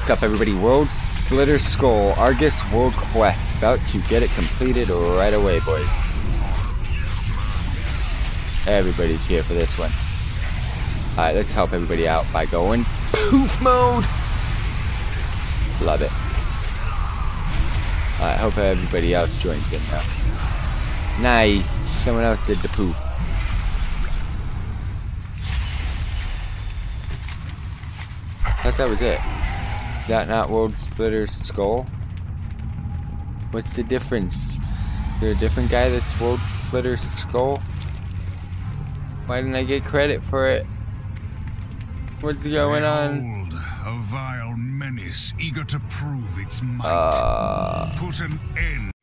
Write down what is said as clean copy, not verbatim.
What's up, everybody? Worldsplitter Skuul Argus World Quest. About to get it completed right away, boys. Everybody's here for this one. Alright, let's help everybody out by going poof mode. Love it. I hope everybody else joins in now. Nice. Someone else did the poof. I thought that was it. That not Worldsplitter Skuul? What's the difference? Is there a different guy that's Worldsplitter Skuul? Why didn't I get credit for it? What's going on? Behold, a vile menace eager to prove its might. Put an end